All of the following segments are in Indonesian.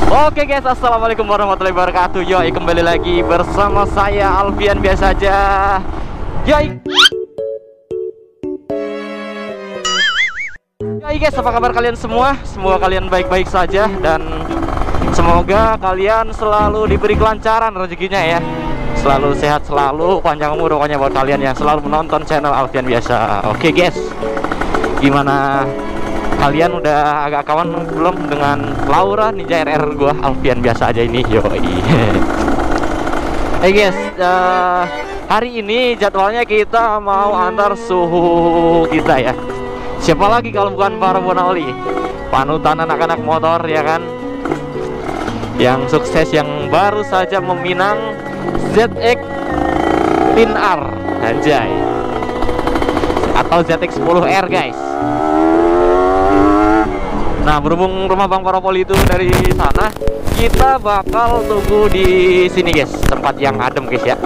Oke guys, assalamualaikum warahmatullahi wabarakatuh. Yoi, kembali lagi bersama saya Alfian biasa aja. Yoi. Yoi guys, apa kabar kalian semua? Semoga kalian baik-baik saja dan semoga kalian selalu diberi kelancaran rezekinya ya. Selalu sehat, selalu panjang umur pokoknya buat kalian yang selalu menonton channel Alfian biasa. Oke guys, gimana? Kalian udah agak kawan belum dengan Laura Ninja RR gua Alfian biasa aja ini, yoi. Hey guys, hari ini jadwalnya kita mau antar suhu kita ya. Siapa lagi kalau bukan para Bonoli, panutan anak-anak motor ya kan, yang sukses, yang baru saja meminang ZX Tin R anjay, atau ZX 10R guys. Nah, berhubung rumah Bang Paropoli itu dari sana, kita bakal tunggu di sini guys, tempat yang adem guys ya.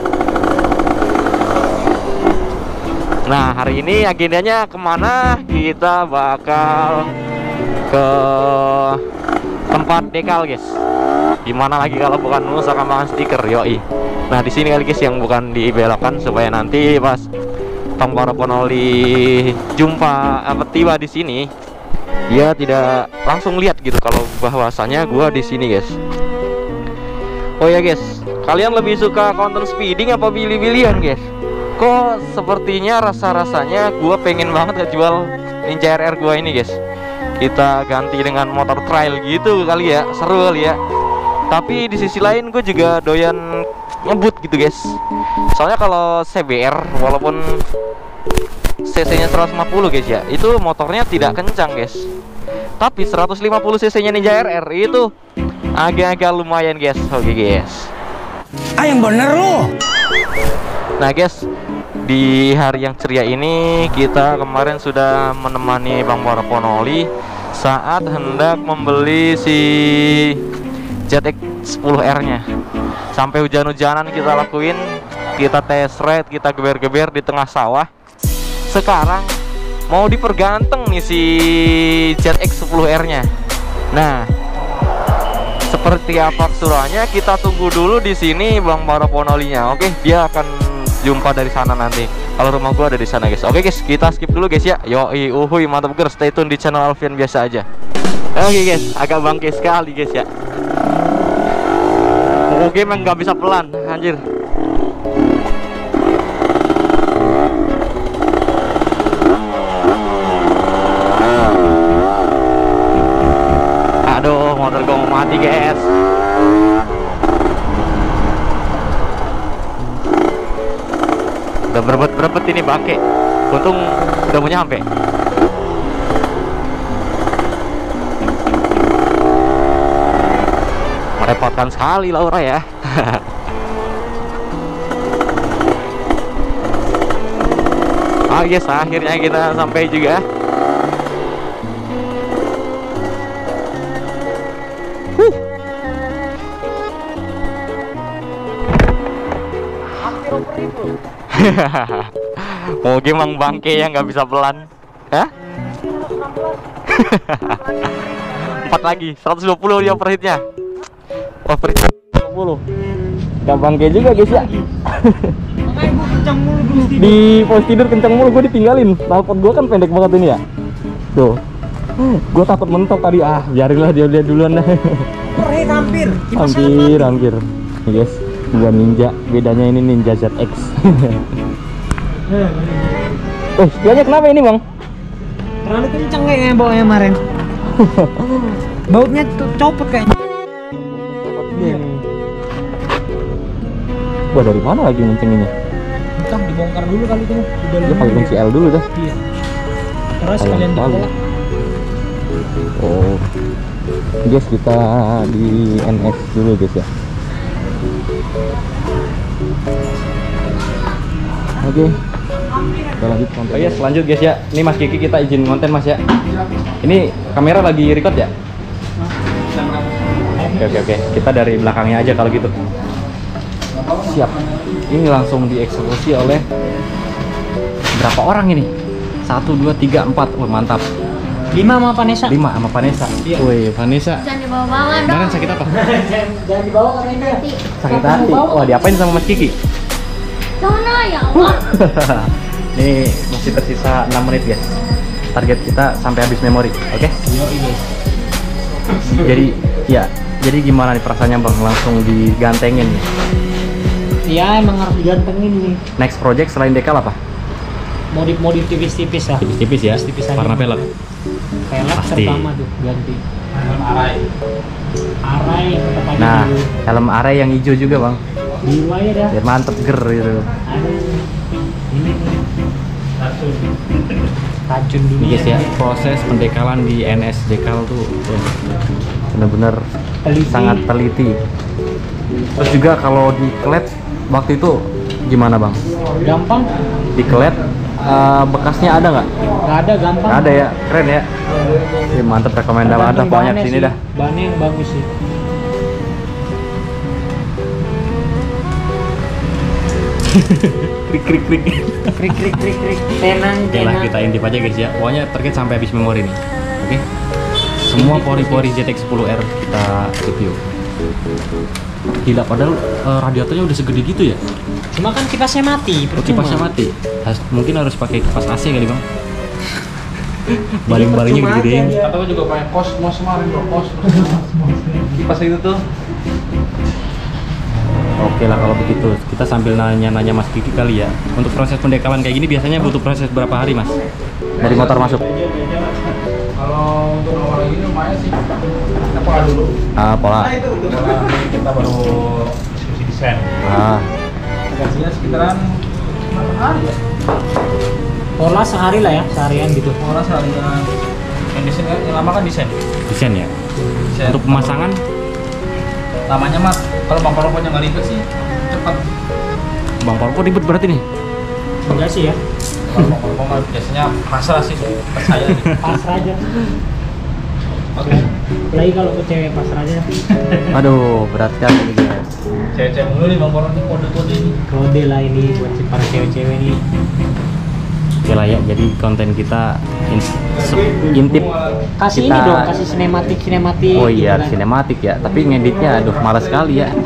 Nah, hari ini agendanya kemana? Kita bakal ke tempat dekal guys. Dimana lagi kalau bukan Nusa Kambangan stiker, yoi. Nah, di sini kali guys yang bukan dibelokkan supaya nanti pas Bang Paropoli tiba di sini, dia tidak langsung lihat gitu kalau bahwasanya gua di sini guys. Oh ya guys, kalian lebih suka konten speeding apa bilih-bilihan guys? Kok sepertinya rasa-rasanya gua pengen banget ngejual Ninja RR gua ini guys. Kita ganti dengan motor trail gitu kali ya, seru kali ya. Tapi di sisi lain gue juga doyan ngebut gitu guys. Soalnya kalau CBR walaupun cc-nya 150 guys ya, itu motornya tidak kencang guys. Tapi 150 cc-nya Ninja RR itu agak-agak lumayan guys. Oke guys. Yang bener lu. Nah guys, di hari yang ceria ini kita kemarin sudah menemani Bang Paropoli saat hendak membeli si ZX 10R-nya. Sampai hujan-hujanan kita lakuin, kita test ride, kita geber-geber di tengah sawah. Sekarang mau diperganteng nih si ZX 10R-nya. Nah, seperti apa keseruannya kita tunggu dulu di sini Bang Paropoli-nya. Oke, dia akan jumpa dari sana nanti. Kalau rumah gua ada di sana guys. Oke guys, kita skip dulu guys ya. Yoi, uhuy, mantap guys. Stay tune di channel Alfian biasa aja. Oke guys, agak bangke sekali guys ya. Oke, emang nggak bisa pelan, anjir. Aduh, motor gue mau mati guys. Udah berebet ini bangke. Untung udah mau nyampe. Merepotkan sekali Laura ya. Oh yes, akhirnya kita sampai juga. Mau gimang bangke yang nggak bisa pelan. Hah? 4 lagi, 120 dia per hitnya. Oh, per hit 120. Gak bangke juga guys ya. Di pos tidur kencang mulu, gue ditinggalin. Knalpot gue kan pendek banget ini ya. Tuh, gue takut mentok tadi. Biarinlah dia lihat duluan dah. Per hit hampir. Hampir. Yes, bukan Ninja, bedanya ini Ninja ZX. Spianya kenapa ini bang? Terlalu kenceng kayaknya bawanya kemarin. Bautnya copot kayaknya. Wah, dari mana lagi ngencenginnya? Entah, dibongkar dulu kali itu. Dia pakai kunci L dulu dah. Iya. Terus kalian dibawa. Oh, guys, kita di NX dulu guys ya. Oke, kita lanjut konten. Oh yes, lanjut guys ya. Ini Mas Kiki, kita izin konten Mas ya. Ini kamera lagi record ya? Oke. Kita dari belakangnya aja kalau gitu. Siap. Ini langsung dieksekusi oleh berapa orang ini? 1, 2, 3, 4. Wah, mantap. 5 sama Vanessa. 5 sama Vanessa. Iya. Woi, Vanessa. bawa-bawa dong. Kemarin sakit apa? Jangan dibawa karena dia. Nanti. Sakit hati. Wah, diapain sama Mas Kiki? Sana ya Allah. Nih masih tersisa 6 menit guys. Target kita sampai habis memori, oke? Yo guys. Jadi ya, jadi gimana nih perasaannya bang? Langsung digantengin nih. Iya emang harus digantengin nih. Next project selain dekal apa? Modif-modif tipis-tipis lah. Tipis-tipis ya. Tipis aja. Warna pelek. Pelek Pasti. pertama tuh ganti. Arai. Arai tetap aja Nah, dulu. helm Arai yang hijau juga bang. Biru aja dah. Biar mantep ger gitu. Aduh. Ini racun Ini dunia. guys ya, proses pendekalan di NS Dekal tuh bener-bener Teliti. sangat teliti. Terus juga kalau di klet waktu itu gimana bang? Gampang? Di klet bekasnya ada nggak? Nggak ada, gampang. Nggak ada ya, keren ya. Mantep, rekomendasi ada Tergantung banyak bahannya sini sih. dah. Bahannya yang bagus sih. Krik krik krik. Krik krik krik krik. Tenang, Oke lah, tenang. kita intip aja guys ya. Pokoknya target sampai habis memori nih. Oke. Semua pori-pori ZX10R kita review. Gila, padahal radiatornya udah segede gitu ya. Cuma kan kipasnya mati. Oh, percuma. kipasnya mati. Mungkin harus pakai kipas AC kali bang. Baling-balingnya Percuma gede-gedein. aja dia. Atau juga pakai Cosmos kemarin bro, Cosmos. Kipas itu tuh. Oke lah kalau begitu, kita sambil nanya-nanya Mas Kiki kali ya. Untuk proses pendekalan kayak gini biasanya butuh proses berapa hari Mas? Dari motor masuk? Kalau untuk awal ini lumayan sih. Kita pola dulu. Pola. Pola nanti kita baru diskusi desain. Gajinya sekitaran berapa hari ya? Pola sehari lah ya, seharian gitu. Pola seharian. Yang desain yang lama kan desain. Desain ya. Desain. Untuk pemasangan Lamanya mah kalau bang pokoknya nggak ribet sih cepat. Bang Polpo ribet berarti nih. Enggak sih ya. Kalau bang pokok mah biasanya pasrah sih, percaya nih. Pasrah aja. Oke. Lagi kalau ke cewek pasrah aja. Aduh, berat sekali nih guys. Cewek-cewek mulu nih bang pokok ini kode-kode ini. Kode lah ini buat para cewek-cewek nih. Oke lah ya, jadi konten kita intip. Kasih Kita- ini dong, kasih sinematik. Oh iya, gitu kan. sinematik ya. Tapi ngeditnya aduh malas sekali ya.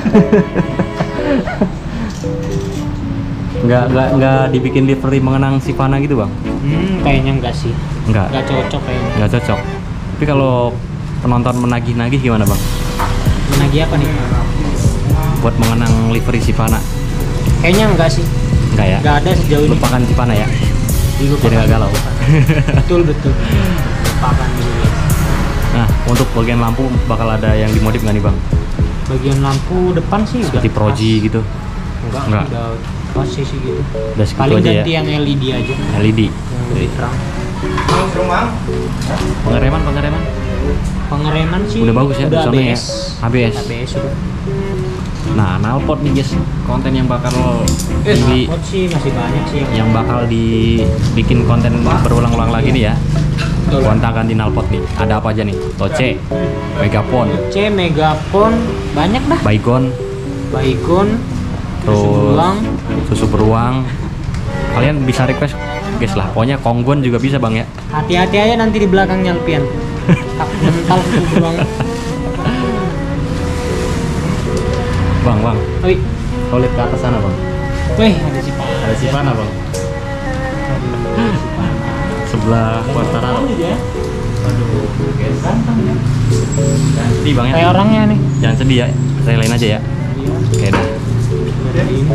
Nggak dibikin livery mengenang Sivana gitu bang? Kayaknya enggak sih. Nggak Cocok kayaknya. nggak cocok. Tapi kalau penonton menagih-nagih gimana bang? Menagih apa nih? Buat mengenang livery Sivana? Kayaknya enggak sih. Enggak ya? Enggak ada sejauh ini. Lupakan Sivana ya? Dilupakan. Jadi nggak galau. Betul. Lupakan dulu guys. Nah, untuk bagian lampu bakal ada yang dimodif nggak nih bang? Bagian lampu depan sih Seperti udah Proji pas. gitu? Enggak. Enggak. Udah pas sih gitu. Udah segitu Paling aja ganti ya? yang LED aja. LED. Yang lebih terang. Pengereman? Pengereman sih Udah bagus ya, udah soalnya ya. ABS. ABS. ABS udah. Nah, knalpot nih guys, konten yang bakal di Knalpot sih masih banyak sih yang bakal dibikin konten berulang-ulang lagi nih ya. Kontak ganti knalpot nih. Ada apa aja nih? Toce, Megapon, C, Megapon, banyak dah. Baygon, Baygon, terus beruang. susu beruang. Kalian bisa request guys lah. Pokoknya Kongguan juga bisa bang ya. Hati-hati aja nanti di belakangnya Alpian. Tak mental susu beruang. Bang. Oi, Kau lihat ke atas sana bang. weh ada si Pak. Ada Sivana bang. Aduh, si Pana. Sebelah Quartararo. Ya. Aduh, guys. Ganteng ya. Jangan sedih bang ya. Kayak orangnya nih. Jangan sedih ya. Saya lain aja ya. Iya. Oke dah. Dari ini.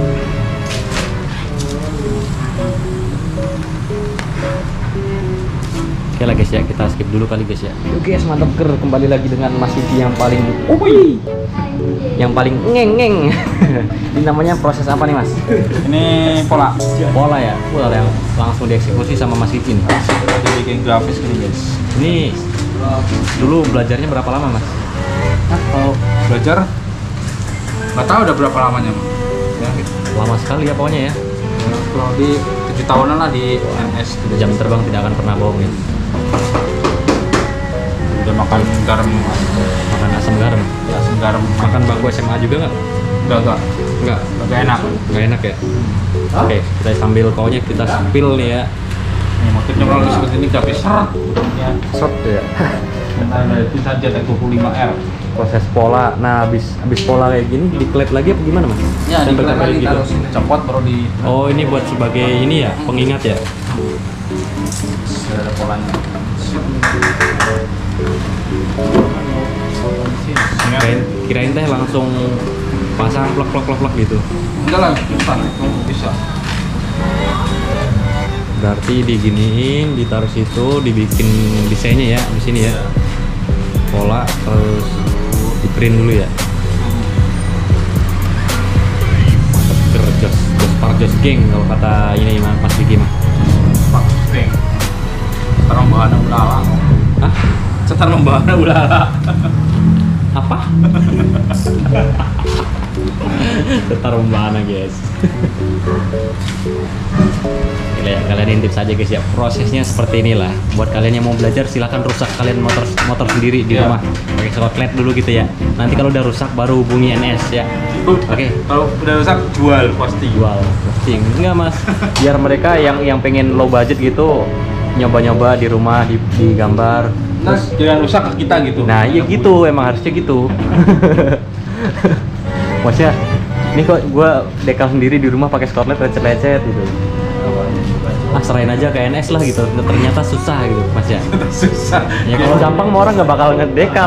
Oke lah guys ya, kita skip dulu kali guys ya. Oke guys, mantap ger, kembali lagi dengan Mas Siti yang paling yang paling ngeng. Ini namanya proses apa nih Mas? Ini pola. Pola ya, pola yang langsung dieksekusi sama Mas Siti nih. Jadi bikin grafis gini guys. Ini dulu belajarnya berapa lama Mas? Kalau belajar nggak tahu udah berapa lamanya mah. Ya, gitu. Lama sekali ya pokoknya ya. Kurang lebih 7 tahunan lah di NS. Jam terbang tidak akan pernah bohong ya. Udah makan garam, Makan asam garam. ya asam garam. Makan bangku SMA juga nggak? Enggak. Nggak. Enggak enak. Nggak enak ya? Oke, kita sambil pokoknya kita spill nih ya. Nih, motornya kalau seperti ini tapi seret. Ya, Shot ya. ada itu saja 25R. proses pola. Nah, habis pola kayak gini diklet lagi apa gimana, Mas? Ya, Tempel diklat lagi, taruh sini, copot baru di. Oh, ini buat sebagai ini ya, pengingat ya. Sudah ada polanya. Kirain teh langsung pasang plak gitu. Enggak lah, bisa. Berarti diginiin, ditaruh situ, dibikin desainnya ya di sini ya. Pola terus di print dulu ya. Mantep, jos geng kalau kata ini Mas Diki mah. Pak Steng. Setar membahana ulala. Hah? Setar membahana ulala. Apa? Setar membahana guys. Gila ya, kalian intip saja guys ya, prosesnya seperti inilah. Buat kalian yang mau belajar silahkan rusak kalian motor sendiri di rumah pakai slotlet dulu gitu ya. Nanti kalau udah rusak baru hubungi NS ya. Oke. Kalau udah rusak jual pasti. Enggak Mas, biar mereka yang pengen low budget gitu nyoba-nyoba di rumah di gambar. Nah, jangan rusak ke kita gitu. Nah, iya gitu, emang harusnya gitu. Maksudnya, ini kok gua dekal sendiri di rumah pakai skotlet lecet-lecet gitu. Serain aja ke NS lah gitu. Ternyata susah gitu, Mas ya. Susah. Ya kalau gampang mah orang nggak bakal ngedekal.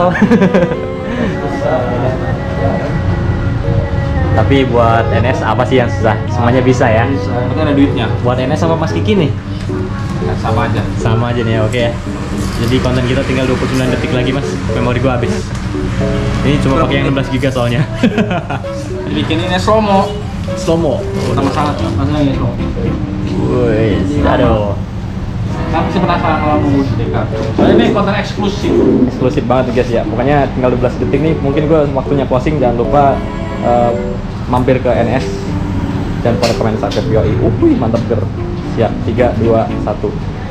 Tapi buat NS apa sih yang susah? Semuanya bisa ya. Berarti ada duitnya. Buat NS sama Mas Kiki nih? Ya, sama aja. Sama aja nih ya, oke ya. Jadi konten kita tinggal 29 detik lagi Mas. Memori gua habis. Ini cuma pakai yang 16 GB soalnya. Bikin ini slow-mo. Slow-mo. Sama-sama. Maksudnya ini slow. Wih, aduh. Tapi sih penasaran kalau nunggu di dekat. Soalnya ini konten eksklusif. Eksklusif banget guys ya. Pokoknya tinggal 12 detik nih. Mungkin gua waktunya closing. Jangan lupa mampir ke NS dan pada komen subscribe yoi. Mantap ger. Siap. 3, 2, 1.